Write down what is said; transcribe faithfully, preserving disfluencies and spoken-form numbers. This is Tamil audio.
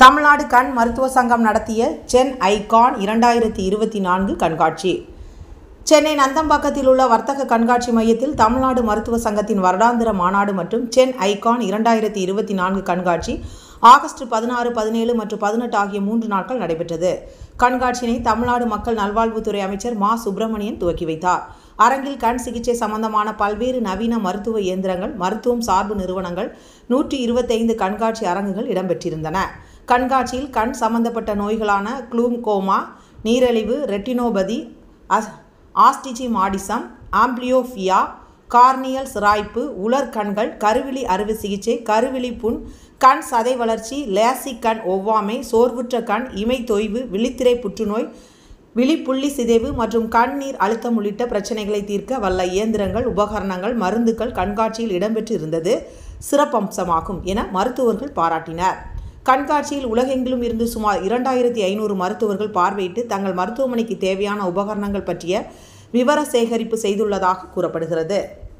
தமிழ்நாடு கண் மருத்துவ சங்கம் நடத்திய சென் ஐகான் இரண்டாயிரத்தி இருபத்தி நான்கு கண்காட்சி. சென்னை நந்தம்பாக்கத்தில் உள்ள வர்த்தக கண்காட்சி மையத்தில் தமிழ்நாடு மருத்துவ சங்கத்தின் வருடாந்திர மாநாடு மற்றும் சென் ஐகான் இரண்டாயிரத்தி இருபத்தி நான்கு கண்காட்சி ஆகஸ்ட் பதினாறு, பதினேழு மற்றும் பதினெட்டு ஆகிய மூன்று நாட்கள் நடைபெற்றது. கண்காட்சியினை தமிழ்நாடு மக்கள் நல்வாழ்வுத்துறை அமைச்சர் மா சுப்பிரமணியன் துவக்கி வைத்தார். அரங்கில் கண் சிகிச்சை சம்பந்தமான பல்வேறு நவீன மருத்துவ இயந்திரங்கள், மருத்துவம் சார்பு நிறுவனங்கள், நூற்றி இருபத்தைந்து கண்காட்சி அரங்குகள் இடம்பெற்றிருந்தன. கண்காட்சியில் கண் சம்பந்தப்பட்ட நோய்களான குளூகோமா, நீரிழிவு, ரெட்டினோபதி, ஆஸ்டிஜிமாடிசம், ஆம்பிளியோபியா, கார்னியல் சிராய்ப்பு, உலர் கண்கள், கருவிழி அறுவை சிகிச்சை, கருவிழி புண், கண் சதை வளர்ச்சி, லேசிக் கண் ஒவ்வாமை, சோர்வுற்ற கண், இமை தொய்வு, விழித்திரை புற்றுநோய், விழிப்புள்ளி சிதைவு மற்றும் கண்ணீர் அழுத்தம் உள்ளிட்ட பிரச்சனைகளை தீர்க்க வல்ல இயந்திரங்கள், உபகரணங்கள், மருந்துகள் கண்காட்சியில் இடம்பெற்று இருந்தது சிறப்பம்சமாகும் என மருத்துவர்கள் பாராட்டினர். கண்காட்சியில் உலகெங்கிலும் இருந்து சுமார் இரண்டாயிரத்தி ஐநூறு மருத்துவர்கள் பார்வையிட்டு தங்கள் மருத்துவமனைக்கு தேவையான உபகரணங்கள் பற்றிய விவர சேகரிப்பு செய்துள்ளதாக கூறப்படுகிறது.